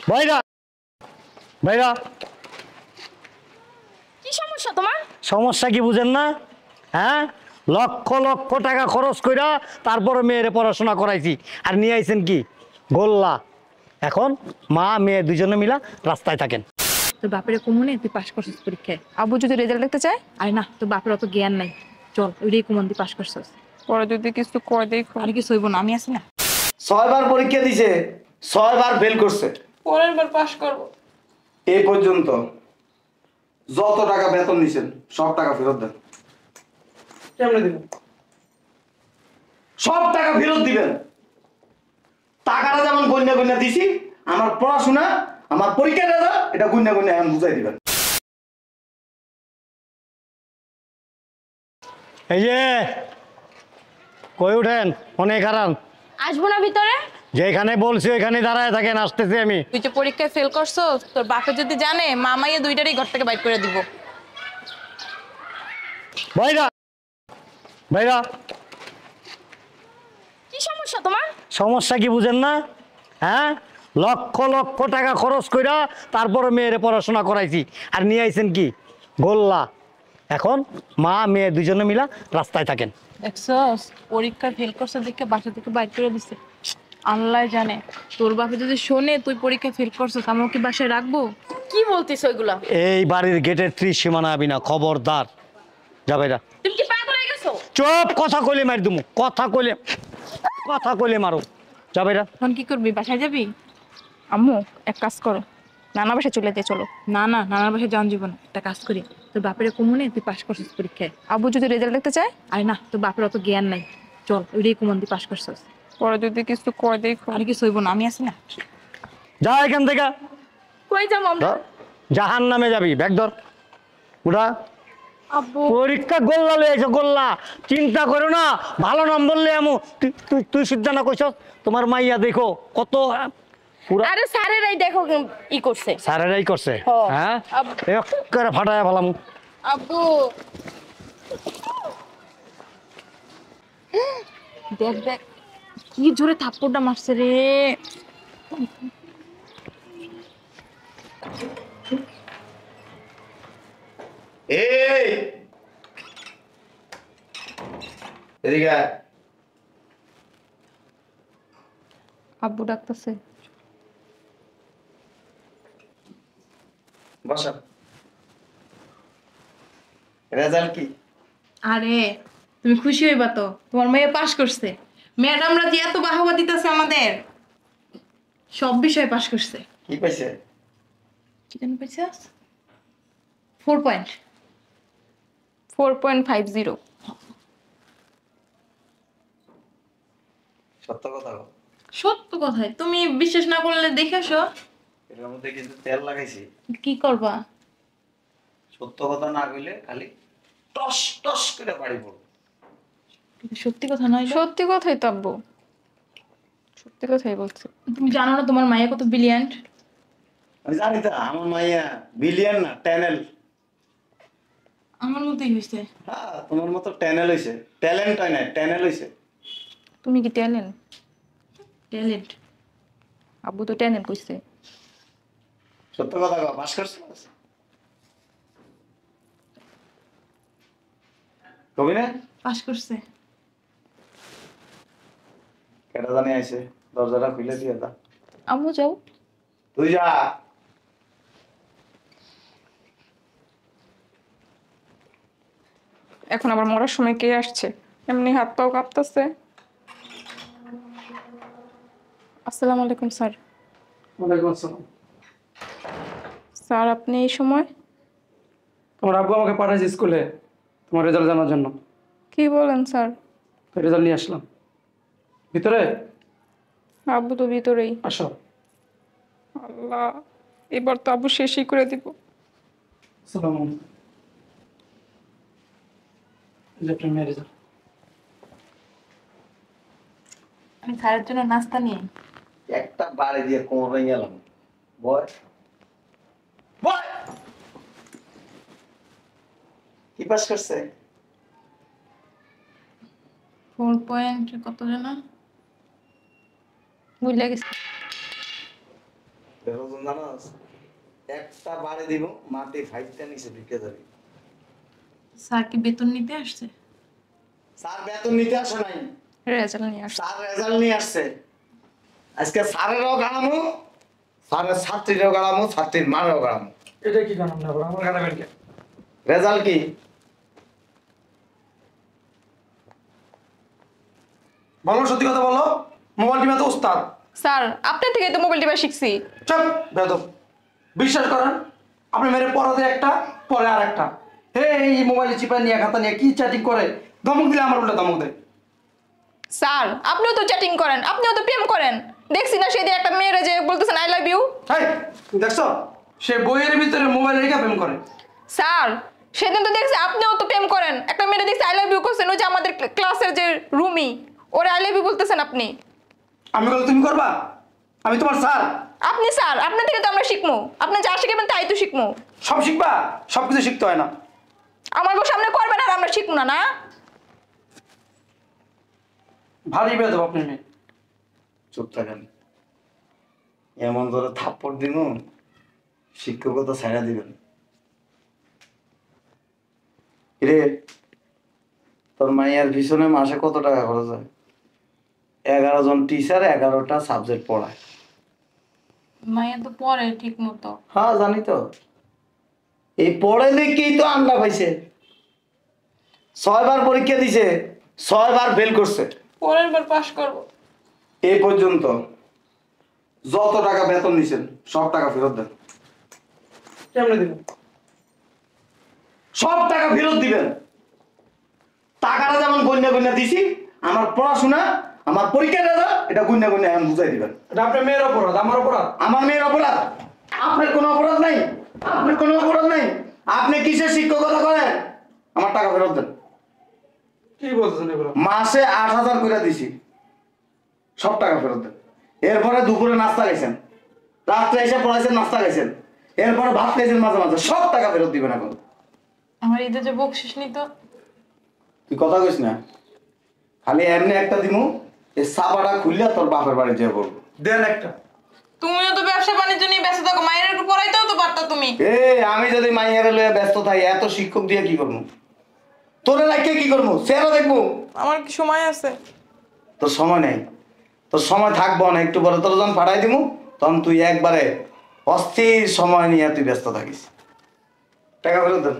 ভাইরা ভাইরা কি সমস্যা তোমার? সমস্যা কি বুঝেন না? হ্যাঁ, লক্ষ লক্ষ টাকা খরচ কইরা তারপরে মেয়েরে পড়াশোনা করাইছি, আর নিয়ে আইছেন কি গোল্লা। এখন মা মেয়ে দুজনে মিলা রাস্তায় থাকেন। তোর বাপের কমনে তুই পাশ করছিস পরীক্ষায়, আব্বু যদি রেজাল্ট দেখতে চায়, আরে না তোর বাপের অত জ্ঞান নাই, চল ওইটাই কমন দিয়ে পাশ করছিস। পরে যদি কিছু কয় দেখ আর কিছু হইব না, আমি আছি না। 6 বার পরীক্ষা দিছে, 6 বার ফেল করছে। পরের বার পাশ করব। এই পর্যন্ত যত টাকা বেতন নিছেন সব টাকা ফেরত দেন। কেমনে দিবেন? সব টাকা ফেরত দিবেন। টাকাটা যেমন গন্যা গন্যা দিছি, আমার পড়াশোনা, আমার পরীক্ষাটা এটা গন্যা গন্যা এখন বুঝাই দিবেন। এই যে কই উঠেন, অনেক হারান। আসবো না ভিতরে? যেখানে বলছি ওইখানে দাঁড়ায় থাকেন, আসতেছি আমি। তুই যে পরীক্ষায় ফেল করছো, তোর বাপে যদি জানে, মামাইয়া দুইটারই ঘর থেকে বাইর করে দিব। ভাইরা ভাইরা কি সমস্যা তোমার? সমস্যা কি বুঝেন না? হ্যাঁ, লক্ষ লক্ষ টাকা খরচ কইরা তারপরে মেয়েরে পড়াশোনা করাইছি, আর নিয়ে আইছেন কি গোল্লা। এখন মা মেয়ে দুজনে মিলা রাস্তায় থাকেন। দেখছস, পরীক্ষায় ফেল করছে দেখে বাসা থেকে বাইর করে দিছে। আল্লাহ জানে, তোর বাপে যদি শোনে তুই পরীক্ষায় ফেল করছিস, আমরা কি বাসায় রাখবো? কি বলতিস ওইগুলা? এই বাড়ির গেটের ত্রিসীমানা আবি না, খবরদার। যাবে না। তুমি কি পাগল হয়ে গেছো? চুপ, কথা কইলে মার দুমু, কথা কইলে মারো। যাবে না। এখন কি করবি, বাসায় যাবি? আম্মু এক কাজ করো, নানা বাসায় চলে যাই, চলো। না না, নানার বাসায় যান জীবন, একটা কাজ করি, তোর বাপের কমনে তুই পাশ করছিস পরীক্ষায়, আব্বু যদি রেজাল্ট দেখতে চায়, আরে না তোর বাপের অত জ্ঞান নাই, চল ওইটাই কমন দিয়ে পাশ করছিস। পরে যদি কিছু কয় দেখ আর কিছু হইব না, আমি আছি না। যা এখান থেকে। কই যাবো আমরা? জাহান নামে যাবি, ব্যাগ ধর। উঠা। আব্বু পরীক্ষা গোল্লা লয়ে আইছো, গোল্লা। চিন্তা করো না, ভালো নম্বর লয়ে আমু। তুই সিদ্ধা না কইছ, তোমার মাইয়া দেখো কত পুরা। আরে স্যারেরাই দেখো ই করছে। স্যারেরাই করছে। হ্যাঁ, একেবারে ফাটায় ভালাম। আব্বু দেখ দেখ কি জোরে থাপ্পড়টা মারছে রে। এই এদিকে আয়। আব্বু ডাকতেছে। বসা। রেজাল্ট কি? আরে তুমি খুশি হইবা তো, তোমার মেয়ে পাশ করছে। ম্যাডামরা যে এত বাহবা দিতেছে আমাদের, সব বিষয়ে পাশ করছে। কি পাইছে? কি জানি পাইছে? 4.50। সত্য কথা বল। সত্য কথাই, তুমি বিশ্বাস না করলে দেখে আসো। এর মধ্যে কিন্তু তেল লাগাইছি। কি করবা? সত্য কথা না কইলে খালি টস টস করে বাড়ি পড়ব। সত্যি কথা নয়? সত্যি কথাই তো আব্বু, সত্যি কথাই বলছি। তুমি জানো না তোমার মাইয়া কত ব্রিলিয়ান্ট? আমি জানি তো, আমার মাইয়া বিলিয়ন না ট্যানেল। আমার মতোই হয়েছে। হ্যাঁ, তোমার মতো ট্যানেল হইছে। ট্যালেন্ট হয় না, ট্যানেল হইছে। তুমি কি ট্যালেন্ট? ট্যালেন্ট। আব্বু তো ট্যালেন্ট কইছে। সত্য কথা কও, পাস করছ? কবি না? পাশ করছে। কেটা জানি আইছে, দরজাটা খুলে দিয়ে দা। আম্মু যাও। তুই যা। এখন আবার মরার সময় কে আসছে? এমনি হাত পাও কাঁপতেছে। আসসালামু আলাইকুম স্যার। ওয়ালাইকুম আসসালাম। স্যার আপনি এই সময়? তোমার আব্বু আমাকে পাঠাইছে স্কুলে তোমার রেজাল্ট জানার জন্য। কি বলেন স্যার? রেজাল্ট নিয়ে আসলাম। ভিতরে আব্বু তো ভিতরেই। আসো। আল্লাহ, এবার তো আব্বু শেষই করে দিব। সালাম। মেয়ের রেজাল্ট। আমি স্যারের জন্য নাস্তা নিয়ে। একটা বাড়ি দিয়ে কোমর ভেঙে গেলাম। বয় বয়। কি পাস করছে? 4 পয়েন্ট কত যেন ভুলে গেছি। বেরোজন জানোস একটা বাড়ি দিব মাটি ফাইটটা নিচে ঢুকে যাবে। স্যার কি বেতন নিতে আসছে? স্যার বেতন নিতে আসে নাই, রেজাল্ট নিয়ে আসছে। স্যার রেজাল্ট নিয়ে আসছে। আজকে স্যারেরও গাড়ামো, স্যারের ছাত্রীরও গাড়ামো, ছাত্রীর মারও গাড়ামো। এটা কি কারণ না বলো, আমার গাড়াবেন কে? রেজাল্ট কি? বলো, সত্যি কথা বলো। মোবাইল টিমে তো উস্তাদ। স্যার আপনার থেকে তো মোবাইল টিপা শিখছি। চুপ বেদব। বিশ্বাস করেন, আপনি মেরে পড়াতে একটা, পরে আর একটা। হে এই মোবাইলে চিপা নিয়ে খাতা নিয়ে কি চ্যাটিং করে, ধমক দিলে আমার উল্টা ধমক দেয়। স্যার আপনিও তো চ্যাটিং করেন, আপনিও তো প্রেম করেন। দেখছি না সেদিন একটা মেয়েরা যে বলতেছেন আই লাভ ইউ। হাই, দেখছো সে বইয়ের ভিতরে মোবাইল রেখে প্রেম করে। স্যার সেদিন তো দেখছি আপনিও তো প্রেম করেন, একটা মেয়েরা দেখছি আই লাভ ইউ করছেন, ওই যে আমাদের ক্লাসের যে রুমি, ওরা আই লাভ ইউ বলতেছেন আপনি। আমি বলে তুমি করবা? আমি তোমার স্যার। আপনি স্যার, আপনার থেকে তো আমরা শিখবো। আপনি যা শিখবেন তাই তো শিখবো। সব শিখবা? সব কিছু শিখতে হয় না। আমার সামনে করবেন আর আমরা শিখবো না, না? ভারী বেদব আপনি মেয়ে। চুপ থাকেন, এমন ধরে থাপ্পড় দিব শিক্ষকতা ছাড়া দিবেন। রে তোর মাইয়ার পিছনে মাসে কত টাকা খরচ হয়? 11 জন টিচার 11টা সাবজেক্ট পড়ায়। মাইয়া তো পড়ে ঠিক মতো। হ্যাঁ জানি তো, এই পড়ে দেখেই তো আন্ডা পাইছে। 6 বার পরীক্ষা দিছে, 6 বার ফেল করছে। পরের বার পাস করব। এই পর্যন্ত যত টাকা বেতন নিছেন সব টাকা ফেরত দেন। কেমনে দিব? সব টাকা ফেরত দিবেন। টাকাটা যেমন গন্যা গন্যা দিছি, আমার পড়াশোনা, আমার পরীক্ষার রেজাল্ট, এটা গন্যা গন্যা এখন বুঝাই দিবেন। এটা আপনার মেয়ের অপরাধ, আমার অপরাধ? আমার মেয়ের অপরাধ? আপনার কোনো অপরাধ নাই, আপনার কোনো অপরাধ নাই। আপনি কিসের শিক্ষকতা করেন? আমার টাকা ফেরত দেন। কি বলতেছেন এগুলো? মাসে 8,000 করে দিছি, সব টাকা ফেরত দেন। এরপরে দুপুরে নাস্তা খাইছেন, রাত্রে এসে পড়াইছেন, নাস্তা খাইছেন, এরপরে ভাত খাইছেন মাঝে মাঝে, সব টাকা ফেরত দিবেন এখন। আমার ঈদে যে বকশিস নিত। তুই কথা কইস না, খালি এমনি একটা দিমু, এই সাবাটা খুললে তোর বাপের বাড়ি যেয়ে বলবো। দেন একটা। তুমিও তো ব্যবসা বাণিজ্য নিয়ে ব্যস্ত থাকো, মায়ের একটু পড়াইতেও তো পারতা তুমি। আমি যদি মাইয়ারে লয়ে ব্যস্ত থাকি, এত শিক্ষক দিয়ে কি করবো? তোরে লাগিয়ে কি করবো? সেরা দেখবো? আমার কি সময় আছে? তোর সময় নেই, তোর সময় থাকবো না। একটু পরে তোর যখন পাঠাই দিমু, তখন তুই একবারে অস্থির সময় নিয়ে তুই ব্যস্ত থাকিস। টাকা ফেরত দেন।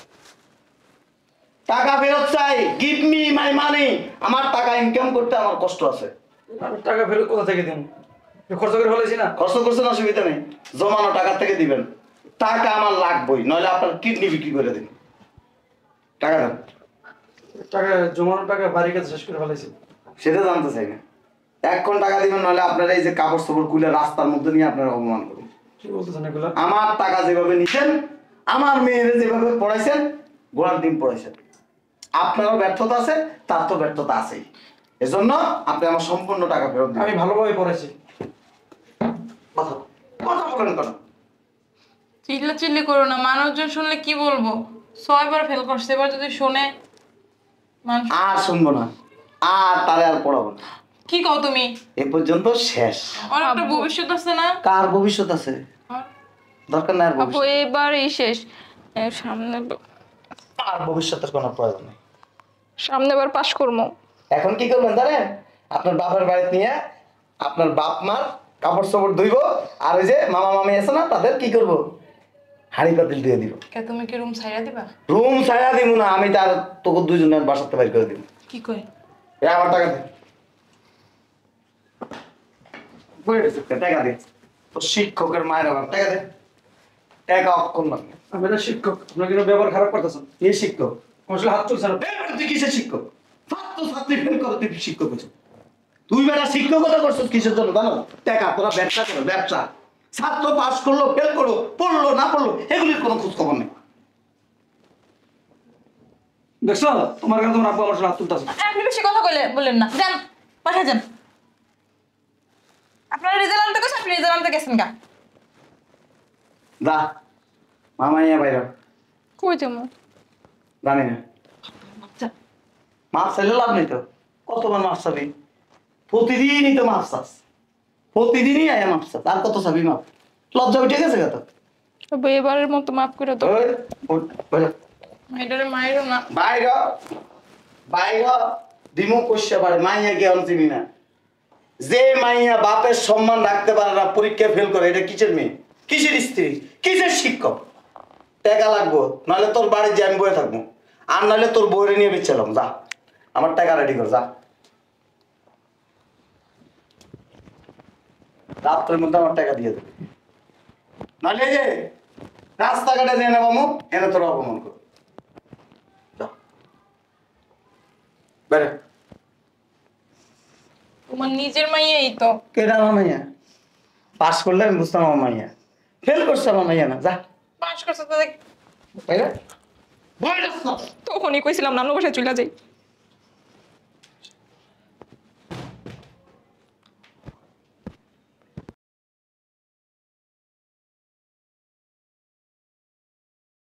টাকা ফেরত চাই, গিভ মি মাই মানি। আমার টাকা ইনকাম করতে আমার কষ্ট আছে। আমি টাকা ফেরত কোথা থেকে দেব? খরচ করে ফেলেছি না। খরচ করছেন, অসুবিধা নেই, জমানো টাকা থেকে দিবেন। টাকা আমার লাগবেই, নইলে আপনার কিডনি বিক্রি করে দিন। টাকা দেন। টাকা জমানো টাকা বাড়ির কাছে শেষ করে ফেলেছি। সেটা জানতে চাই না। এখন টাকা দিবেন, নইলে আপনারা এই যে কাপড় চোপড় খুলে রাস্তার মধ্যে নিয়ে আপনারা অপমান করুন। কি বলতেছেন এগুলো? আমার টাকা যেভাবে নিছেন, আমার মেয়েরে যেভাবে পড়াইছেন, গোড়ার ডিম পড়াইছেন, আপনারও ব্যর্থতা আছে, তার তো ব্যর্থতা আছেই। এজন্য আপনি আমার সম্পূর্ণ টাকা ফেরত দিন। আমি ভালোভাবে পড়াইছি। কথা কথা বলেন কেন? চিল্লাচিল্লি করো না, মানুষজন শুনলে কি বলবো? 6 বার ফেল করছে, এবার যদি শুনে মানুষ। আর শুনবো না, আর তারে আর পড়াবো না। কি কও তুমি? এ পর্যন্ত শেষ। আর একটা ভবিষ্যৎ আছে না? কার ভবিষ্যৎ আছে? দরকার নাই আর আপু ভবিষ্যৎ। এবারই শেষ। সামনে আর ভবিষ্যতের কোনো প্রয়োজন নেই। সামনেবার পাস করবো। এখন কি করবেন জানেন? আপনার বাপের বাড়িতে নিয়ে আপনার বাপ মার কাপড় চোপড় ধুইব, আর ওই যে মামা মামি আছে না, তাদের কি করব? হাঁড়ি পাতিল দিয়ে দিব। তুমি কি রুম ছাইড়া দিবা? রুম ছাড়া দিব না, আমি তার তোকে দুজনের বাসাতে বাইর করে দিব। কি কই? আমার টাকা দে, টাকা দে। তো শিক্ষকের মায়ের আমার টাকা দে, টাকা অক্ষণ লাগবে। আমি একটা শিক্ষক, আপনার কিন্তু ব্যবহার খারাপ করতেছেন। এই শিক্ষক আমার সাথে হাত তুলছেন। তুই কিসের শিক্ষক? ছাত্র ছাত্রী ফেল করে তুই শিক্ষক হয়েছ। তুই বেটা শিক্ষকতা করছিস কিসের জন্য জানো? টাকা, তোরা ব্যবসা করো, ব্যবসা। ছাত্র পাস করলো, ফেল করলো, পড়লো না পড়লো, এগুলির কোনো খোঁজ খবর নেই। দেখছো তোমার কাছে তোমার আব্বু আমার সাথে হাত তুলতেছে। আপনি বেশি কথা বললেন না, যান পাঠিয়ে যান। আপনার রেজাল্ট আনতে গেছেন, আপনি রেজাল্ট আনতে গেছেন গা। যা মামাইয়া বাইরে, কই যাবো? জানি না। মাছ চাইলে লাভ নেই তো, কতবার মাছ চাবি? প্রতিদিনই তো মাছ চাস, প্রতিদিনই আয়া মাছ চাস, আর কত চাবি মাছ? লজ্জা উঠে গেছে কত? আব্বু এবারের মতো মাফ করে দাও। ওই, উঠ, বাইরে। মাইডারে মাইরো না। বাইরে বাইরে দিমু কইছে পারে মাইয়া কে চিনি না। যে মাইয়া বাপের সম্মান রাখতে পারে না, পরীক্ষা ফেল করে, এটা কিসের মেয়ে, কিসের স্ত্রী, কিসের শিক্ষক? টাকা লাগবো, নাহলে তোর বাড়ি যে আমি বয়ে থাকবো, আর নাহলে তোর বইরে নিয়ে বেচছিলাম। যা, আমার টাকা রেডি কর, যা। রাত্রের মধ্যে আমার টাকা দিয়ে দেবে, নাহলে এই যে রাস্তাঘাটে যে না মামু এনে তোর অপমান কর। যা, বেরে। তোমার নিজের মাইয়াই তো। কেডা আমার মাইয়া? পাস করলে আমি বুঝতাম আমার মাইয়া, ফেল করছে আমার মাইয়া না। যা পাস করছো তো দেখ। বাইরে। তখনই কইছিলাম নানু বাসায় চলে যাই।